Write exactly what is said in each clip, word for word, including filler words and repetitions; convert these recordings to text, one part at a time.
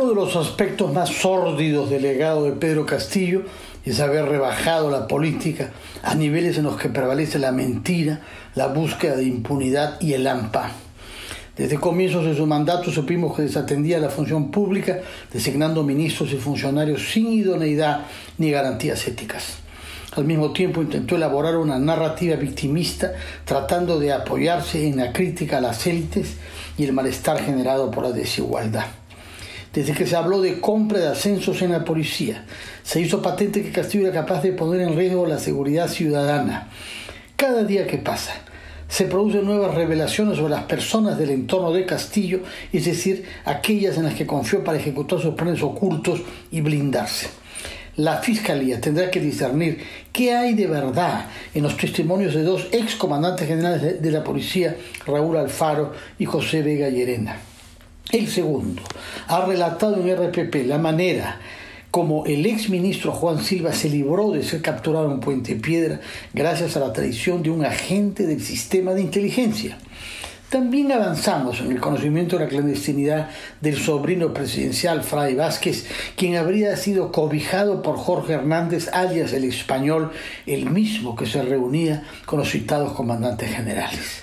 Uno de los aspectos más sórdidos del legado de Pedro Castillo es haber rebajado la política a niveles en los que prevalece la mentira, la búsqueda de impunidad y el AMPA. Desde comienzos de su mandato supimos que desatendía la función pública, designando ministros y funcionarios sin idoneidad ni garantías éticas. Al mismo tiempo intentó elaborar una narrativa victimista, tratando de apoyarse en la crítica a las élites y el malestar generado por la desigualdad. Desde que se habló de compra de ascensos en la policía, se hizo patente que Castillo era capaz de poner en riesgo la seguridad ciudadana. Cada día que pasa, se producen nuevas revelaciones sobre las personas del entorno de Castillo, es decir, aquellas en las que confió para ejecutar sus planes ocultos y blindarse. La Fiscalía tendrá que discernir qué hay de verdad en los testimonios de dos excomandantes generales de, de la policía, Raúl Alfaro y José Vega Llerena. El segundo ha relatado en R P P la manera como el exministro Juan Silva se libró de ser capturado en Puente Piedra gracias a la traición de un agente del sistema de inteligencia. También avanzamos en el conocimiento de la clandestinidad del sobrino presidencial Fray Vázquez, quien habría sido cobijado por Jorge Hernández, alias el Español, el mismo que se reunía con los citados comandantes generales.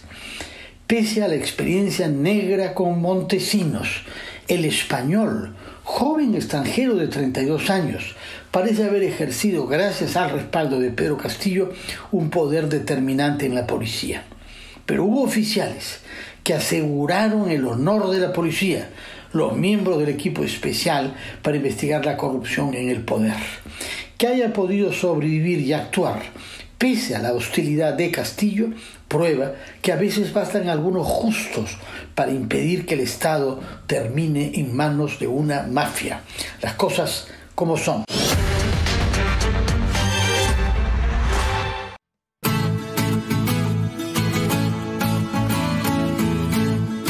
Pese a la experiencia negra con Montesinos, el Español, joven extranjero de treinta y dos años, parece haber ejercido, gracias al respaldo de Pedro Castillo, un poder determinante en la policía. Pero hubo oficiales que aseguraron el honor de la policía, los miembros del equipo especial para investigar la corrupción en el poder. Que haya podido sobrevivir y actuar pese a la hostilidad de Castillo, prueba que a veces bastan algunos justos para impedir que el Estado termine en manos de una mafia. Las cosas como son.